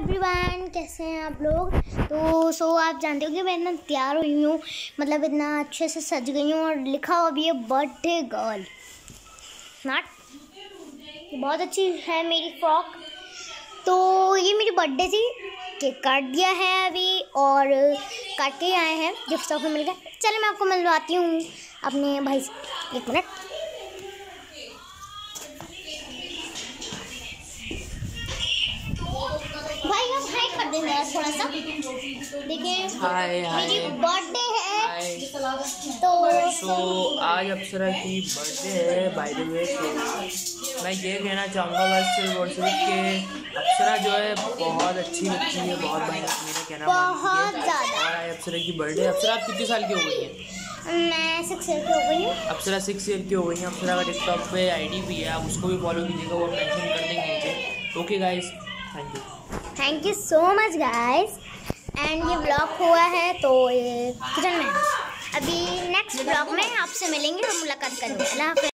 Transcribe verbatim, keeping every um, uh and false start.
Everyone, कैसे हैं आप लोग। तो सो आप जानते हो कि मैं इतना तैयार हुई हूँ, मतलब इतना अच्छे से सज गई हूँ और लिखा हुआ भी है बर्थडे गर्ल नॉट। बहुत अच्छी है मेरी फ्रॉक। तो ये मेरी बर्थडे थी, केक काट दिया है अभी और काट के आए हैं, गिफ्ट शॉप में मिल गया। चलो मैं आपको मिलवाती हूँ अपने भाई से, एक मिनट। भाई हम हाई कर देंगे थोड़ा सा, देखिए मेरी बर्थडे है। तो तो आज अप्सरा की बर्थडे है बाय द वे। तो मैं ये कहना चाहूँगा बस सिर्फ और सिर्फ कि अप्सरा जो है बहुत अच्छी लगती है, बहुत भाई मेरा कहना बहुत ज़्यादा। और आज अप्सरा की बर्थडे। अप्सरा आप कितने साल की हो गई हैं? मैं सिक्स ईयर की हो गई हूँ। अप्सरा सिक्स ईयर की हो गई है। अप्सरा का टिकटॉक पे आईडी भी है, आप उसको भी फॉलो कीजिएगा, वो मेंशन कर देंगे नीचे। Okay guys, thank you thank you so much guys. And ये ब्लॉग हुआ है तो ये किचन में। अभी नेक्स्ट ब्लॉग में आपसे मिलेंगे और मुलाकात करेंगे। अल्लाह हाफ़िज़।